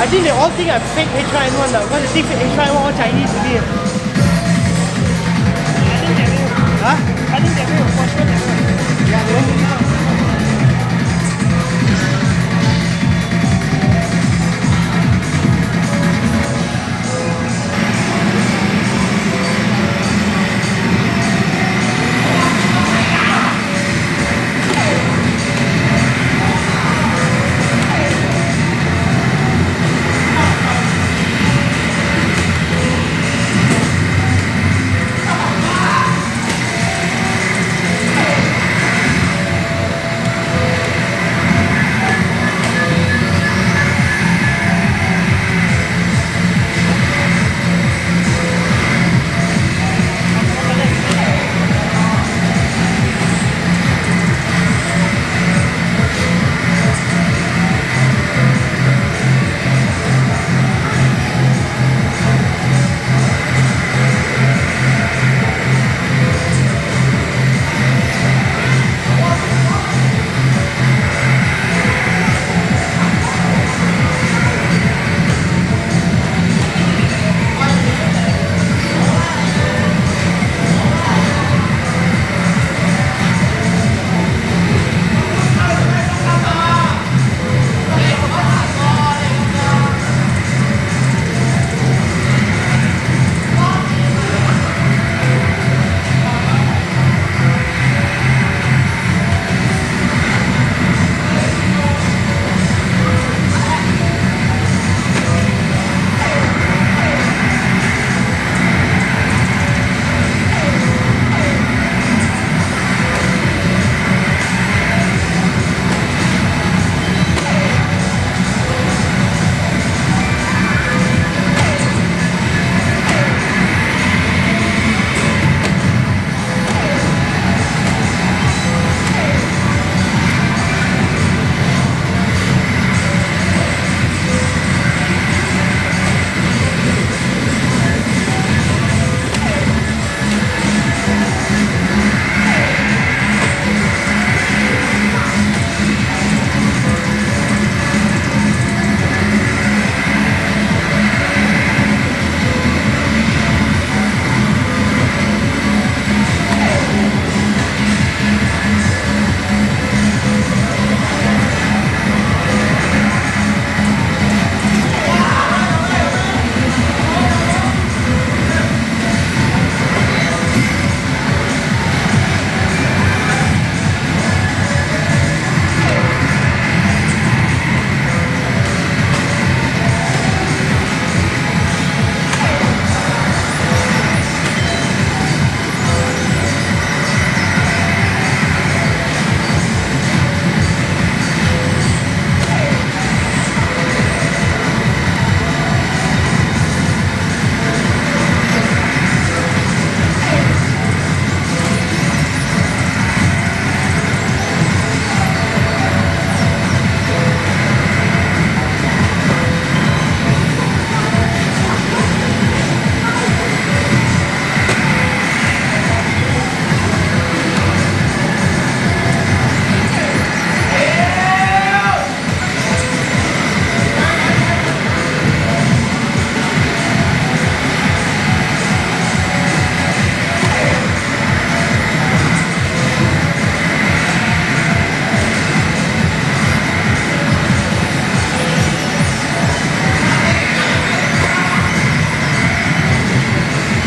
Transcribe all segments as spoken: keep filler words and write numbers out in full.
think they all think I'm fake H Y N one though, because they think fake H Y N one all Chinese to me. I think they will. Huh? I think they will, for sure they will. Yeah, they won't believe us.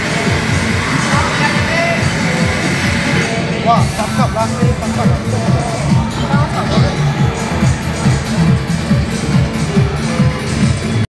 Wah, cakep lah ni, cakep lah.